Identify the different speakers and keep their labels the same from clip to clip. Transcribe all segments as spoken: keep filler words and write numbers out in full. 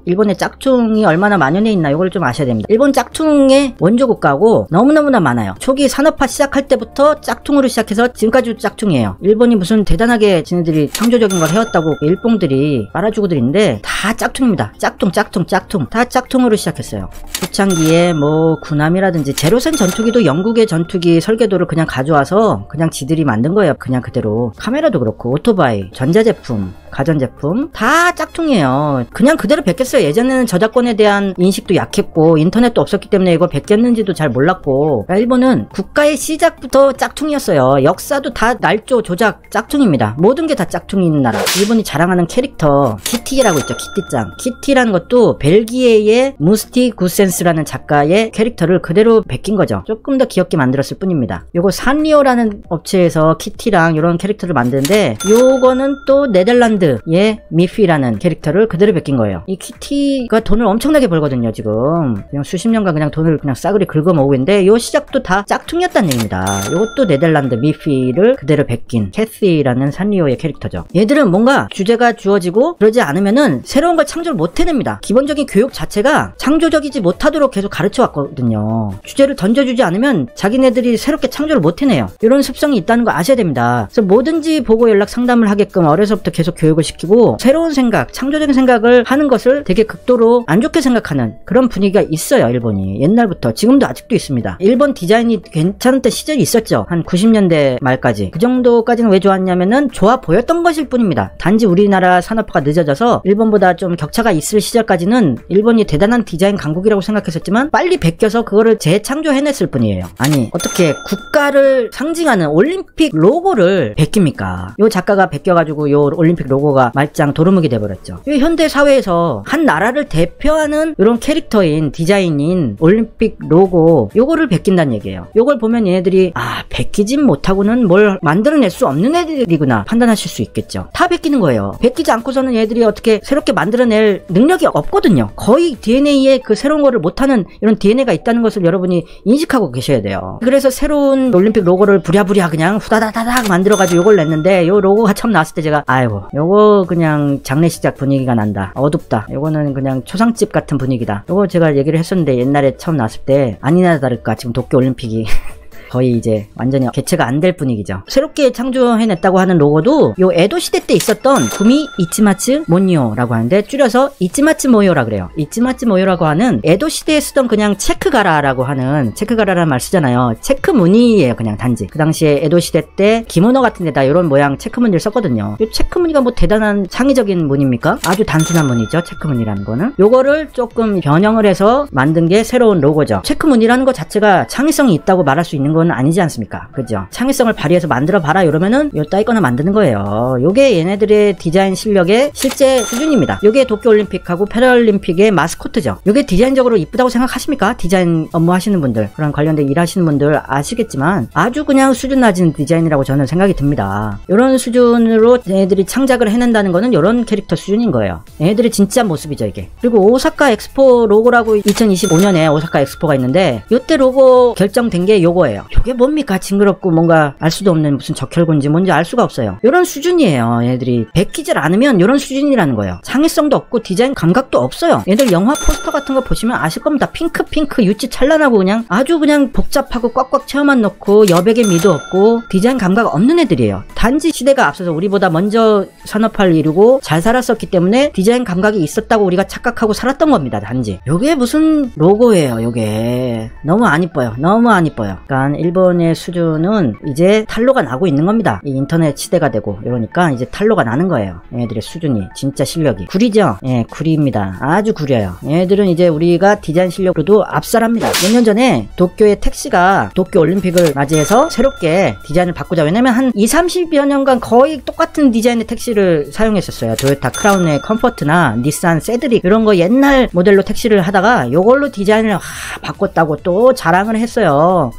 Speaker 1: 일본의 짝퉁이 얼마나 만연해 있나 이걸 좀 아셔야 됩니다. 일본 짝퉁의 원조 국가고 너무너무나 많아요. 초기 산업화 시작할 때부터 짝퉁으로 시작해서 지금까지도 짝퉁이에요. 일본이 무슨 대단하게 지네들이 창조적인 걸 해왔다고 일봉들이 빨아주고들인데 다 짝퉁입니다. 짝퉁 짝퉁 짝퉁 다 짝퉁으로 시작했어요. 초창기에 뭐 구남이라든지 제로센 전투기도 영국의 전투기 설계도를 그냥 가져와서 그냥 지들이 만든 거예요. 그냥 그대로. 카메라도 그렇고 오토바이, 전자제품, 가전제품 다 짝퉁이에요. 그냥 그대로 베꼈어요. 예전에는 저작권에 대한 인식도 약했고 인터넷도 없었기 때문에 이걸 베꼈는지도 잘 몰랐고, 일본은 국가의 시작부터 짝퉁이었어요. 역사도 다 날조 조작 짝퉁입니다. 모든 게 다 짝퉁인 나라. 일본이 자랑하는 캐릭터 키티라고 있죠. 키티짱. 키티라는 것도 벨기에의 무스티 구센스라는 작가의 캐릭터를 그대로 베낀 거죠. 조금 더 귀엽게 만들었을 뿐입니다. 요거 산리오라는 업체에서 키티랑 이런 캐릭터를 만드는데, 요거는 또 네덜란드의 미피라는 캐릭터를 그대로 베낀 거예요. 이 키티가 돈을 엄청나게 벌거든요. 지금 그냥 수십 년간 그냥 돈을 그냥 싸그리 긁어 모으고 있는데, 요 시작도 다 짝퉁이었다는 얘기입니다. 요것도 네덜란드 미피를 그대로 베낀 캐시라는 산리오의 캐릭터죠. 얘들은 뭔가 주제가 주어지고 그러지 않으면은 새로운 걸 창조를 못 해냅니다. 기본적인 교육 자체가 창조적이지 못하도록 계속 가르쳐 왔거든요. 주제를 던져주지 않으면 자기네들이 새롭게 창조를 못 해내요. 이런 습성이 있다는 거 아셔야 됩니다. 그래서 뭐든지 보고 연락 상담을 하게끔 어려서부터 계속 교육을 시키고, 새로운 생각, 창조적인 생각을 하는 것을 되게 극도로 안 좋게 생각하는 그런 분위기가 있어요. 일본이 옛날부터. 지금도 아직도 있습니다. 일본 디자인이 괜찮은 시절이 있었죠. 한 구십 년대 말까지. 그 정도까지는 왜 좋았냐면은 좋아 보였던 것일 뿐입니다. 단지 우리나라 산업화가 늦어져서 일본보다 좀 격차가 있을 시절까지는 일본이 대단한 디자인 강국이라고 생각했었지만 빨리 베껴서 그거를 재창조해냈을 뿐이에요. 아니 어떻게 국가를 상징하는 올림픽 로고를 베낍니까? 요 작가가 베껴가지고 요 올림픽 로고가 말짱 도루묵이 돼버렸죠. 이 현대 사회에서 한 나라를 대표하는 이런 캐릭터인 디자인인 올림픽 로고, 요거를 베낀다는 얘기예요. 요걸 보면 얘네들이 아 베끼진 못하고는 뭘 만들어낼 수 없는 애들이구나 판단하실 수 있겠죠. 다 베끼는 거예요. 베끼지 않고서는 얘들이 어떻게 새롭게 만들어낼 능력이 없거든요. 거의 디엔에이에 그 새로운 거를 못하는 이런 디엔에이가 있다는 것을 여러분이 인식하고 계셔야 돼요. 그래서 새로운 올림픽 로고를 부랴부랴 그냥 후다다다닥 만들어가지고 요걸 냈는데, 요 로고가 처음 나왔을 때 제가 아이고 요거 그냥 장례식장 분위기가 난다. 어둡다. 요거는 그냥 초상집 같은 분위기다. 요거 제가 얘기를 했었는데, 옛날에 처음 나왔을 때 아니나 다를까 지금 도쿄올림픽이 거의 이제 완전히 개최가 안 될 분위기죠. 새롭게 창조해냈다고 하는 로고도 요 에도 시대 때 있었던 구미 이치마츠 모니오라고 하는데, 줄여서 이치마츠 모요라 그래요. 이치마츠 모요라고 하는 에도 시대에 쓰던 그냥 체크가라라고 하는, 체크가라라는 말 쓰잖아요. 체크 무늬예요. 그냥 단지 그 당시에 에도 시대 때 기모노 같은 데다 이런 모양 체크 무늬를 썼거든요. 요 체크 무늬가 뭐 대단한 창의적인 무늬입니까? 아주 단순한 무늬죠. 체크 무늬라는 거는. 요거를 조금 변형을 해서 만든 게 새로운 로고죠. 체크 무늬라는 것 자체가 창의성이 있다고 말할 수 있는 건 아니지 않습니까? 그죠? 창의성을 발휘해서 만들어 봐라 이러면은 요 따위거나 만드는 거예요. 요게 얘네들의 디자인 실력의 실제 수준입니다. 요게 도쿄올림픽하고 패럴림픽의 마스코트죠. 요게 디자인적으로 이쁘다고 생각하십니까? 디자인 업무 하시는 분들, 그런 관련된 일 하시는 분들 아시겠지만 아주 그냥 수준 낮은 디자인이라고 저는 생각이 듭니다. 요런 수준으로 얘네들이 창작을 해낸다는 거는 요런 캐릭터 수준인 거예요. 얘네들의 진짜 모습이죠 이게. 그리고 오사카 엑스포 로고라고 이천이십오 년에 오사카 엑스포가 있는데, 요때 로고 결정된 게 요거예요. 요게 뭡니까? 징그럽고 뭔가 알 수도 없는 무슨 적혈군지 뭔지 알 수가 없어요. 요런 수준이에요. 얘들이 베끼질 않으면 요런 수준이라는 거예요. 창의성도 없고 디자인 감각도 없어요. 얘들 영화 포스터 같은 거 보시면 아실 겁니다. 핑크 핑크 유치 찬란하고 그냥 아주 그냥 복잡하고 꽉꽉 채워만 넣고 여백의 미도 없고 디자인 감각 없는 애들이에요. 단지 시대가 앞서서 우리보다 먼저 산업화를 이루고 잘 살았었기 때문에 디자인 감각이 있었다고 우리가 착각하고 살았던 겁니다. 단지 요게 무슨 로고예요. 요게 너무 안 이뻐요. 너무 안 이뻐요. 그러니까 일본의 수준은 이제 탄로가 나고 있는 겁니다. 이 인터넷 시대가 되고 이러니까 이제 탄로가 나는 거예요. 얘네들의 수준이, 진짜 실력이. 구리죠? 예, 구리입니다. 아주 구려요. 얘네들은 이제 우리가 디자인 실력으로도 압살합니다. 몇 년 전에 도쿄의 택시가 도쿄올림픽을 맞이해서 새롭게 디자인을 바꾸자. 왜냐면 한 이삼십여 년간 거의 똑같은 디자인의 택시를 사용했었어요. 토요타 크라운의 컴포트나 닛산 세드릭 이런 거 옛날 모델로 택시를 하다가 요걸로 디자인을 하, 바꿨다고 또 자랑을 했어요. 저도 몇 번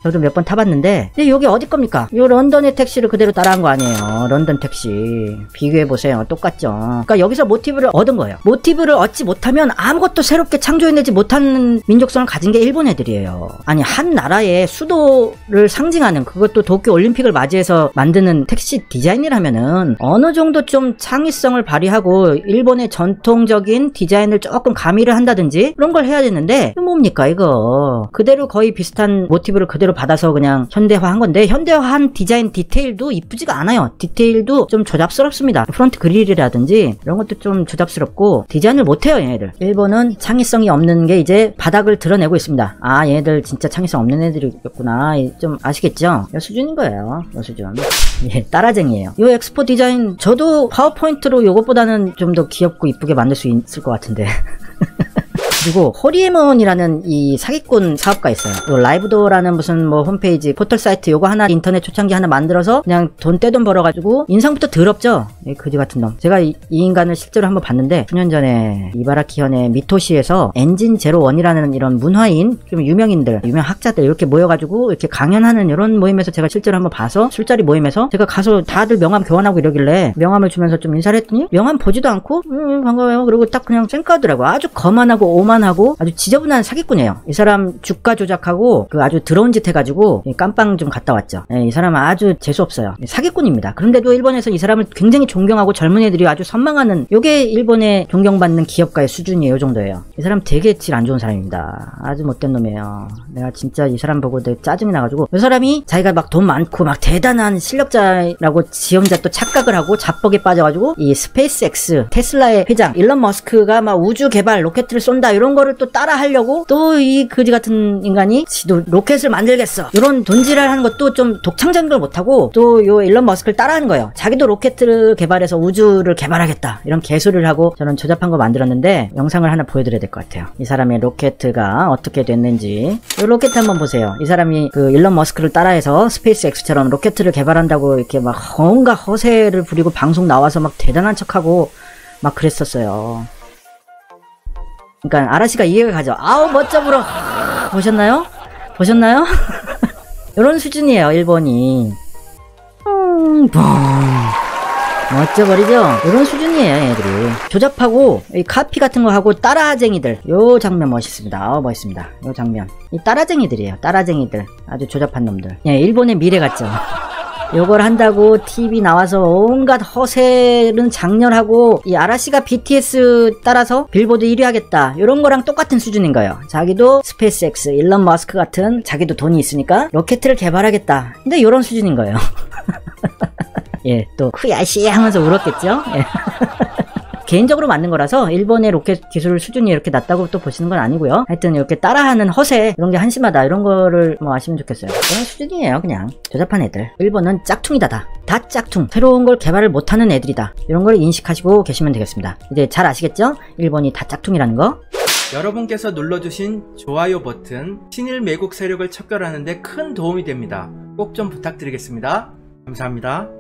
Speaker 1: 타봤는데 근데 여기 어디 겁니까? 요 런던의 택시를 그대로 따라한 거 아니에요. 런던 택시 비교해보세요. 똑같죠. 그러니까 여기서 모티브를 얻은 거예요. 모티브를 얻지 못하면 아무것도 새롭게 창조해내지 못하는 민족성을 가진 게 일본 애들이에요. 아니 한 나라의 수도를 상징하는 그것도 도쿄 올림픽을 맞이해서 만드는 택시 디자인이라면은 어느 정도 좀 창의성을 발휘하고 일본의 전통적인 디자인을 조금 가미를 한다든지 그런 걸 해야 되는데 이거 뭡니까 이거. 그대로 거의 비슷한 모티브를 그대로 받아서 그냥 현대화한 건데 현대화한 디자인 디테일도 이쁘지가 않아요. 디테일도 좀 조잡스럽습니다. 프론트 그릴이라든지 이런 것도 좀 조잡스럽고 디자인을 못해요 얘네들. 일본은 창의성이 없는 게 이제 바닥을 드러내고 있습니다. 아 얘네들 진짜 창의성 없는 애들이었구나. 좀 아시겠죠? 이 수준인 거예요. 이 수준. 예, 따라쟁이에요. 이 엑스포 디자인 저도 파워포인트로 요것보다는 좀 더 귀엽고 이쁘게 만들 수 있을 것 같은데 그리고 호리에몬이라는 이 사기꾼 사업가 있어요. 요 라이브도어라는 무슨 뭐 홈페이지 포털 사이트 요거 하나 인터넷 초창기 하나 만들어서 그냥 돈 떼돈 벌어가지고 인상부터 더럽죠. 이 그지 같은 놈. 제가 이, 이 인간을 실제로 한번 봤는데 수 년 전에 이바라키현의 미토시에서 엔진 제로원이라는 이런 문화인 좀 유명인들 유명 학자들 이렇게 모여가지고 이렇게 강연하는 이런 모임에서 제가 실제로 한번 봐서 술자리 모임에서 제가 가서 다들 명함 교환하고 이러길래 명함을 주면서 좀 인사를 했더니 명함 보지도 않고 음, 반가워요. 그리고 딱 그냥 쌩까더라고. 아주 거만하고 오만 하고 아주 지저분한 사기꾼이에요. 이 사람 주가 조작하고 그 아주 더러운 짓 해가지고 깜빵 좀 갔다 왔죠. 예, 이 사람은 아주 재수없어요. 사기꾼입니다. 그런데도 일본에서 이 사람을 굉장히 존경하고 젊은 애들이 아주 선망하는 요게 일본의 존경받는 기업가의 수준이에요. 요 정도예요. 이 사람 되게 질 안 좋은 사람입니다. 아주 못된 놈이에요. 내가 진짜 이 사람 보고 되게 짜증이 나가지고 이 사람이 자기가 막 돈 많고 막 대단한 실력자라고 지 혼자 또 착각을 하고 자뻑에 빠져가지고 이 스페이스X 테슬라의 회장 일론 머스크가 막 우주 개발 로켓을 쏜다 이런 거를 또 따라 하려고 또 이 거지 같은 인간이 지도 로켓을 만들겠어 이런 돈지랄 하는 것도 좀 독창적인 걸 못하고 또 요 일론 머스크를 따라 하는 거예요. 자기도 로켓을 개발해서 우주를 개발하겠다 이런 개소리를 하고 저는 조잡한 거 만들었는데 영상을 하나 보여드려야 될 것 같아요. 이 사람의 로켓가 어떻게 됐는지. 이 로켓 한번 보세요. 이 사람이 그 일론 머스크를 따라해서 스페이스X처럼 로켓을 개발한다고 이렇게 막 온갖 허세를 부리고 방송 나와서 막 대단한 척하고 막 그랬었어요. 그러니까 아라시가 이해가 가죠. 아우 멋져 불어. 보셨나요? 보셨나요? 이런 수준이에요 일본이. 음, 멋져버리죠? 이런 수준이에요 얘들이. 조잡하고 이 카피 같은 거 하고 따라쟁이들. 요 장면 멋있습니다. 어, 멋있습니다. 요 장면. 이 따라쟁이들이에요. 따라쟁이들. 아주 조잡한 놈들. 예, 일본의 미래 같죠? 요걸 한다고 티비 나와서 온갖 허세는 장렬하고 이 아라시가 비티에스 따라서 빌보드 일 위 하겠다 요런 거랑 똑같은 수준인 거예요. 자기도 스페이스X 일론 머스크 같은 자기도 돈이 있으니까 로켓을 개발하겠다. 근데 요런 수준인 거예요. 예, 또 쿠야시 하면서 울었겠죠. 예. 개인적으로 만든 거라서 일본의 로켓 기술 수준이 이렇게 낮다고 또 보시는 건 아니고요. 하여튼 이렇게 따라하는 허세 이런 게 한심하다 이런 거를 뭐 아시면 좋겠어요. 그런 수준이에요. 그냥 조잡한 애들. 일본은 짝퉁이다 다. 다 짝퉁. 새로운 걸 개발을 못하는 애들이다. 이런 걸 인식하시고 계시면 되겠습니다. 이제 잘 아시겠죠? 일본이 다 짝퉁이라는 거.
Speaker 2: 여러분께서 눌러주신 좋아요 버튼 친일 매국 세력을 척결하는 데 큰 도움이 됩니다. 꼭 좀 부탁드리겠습니다. 감사합니다.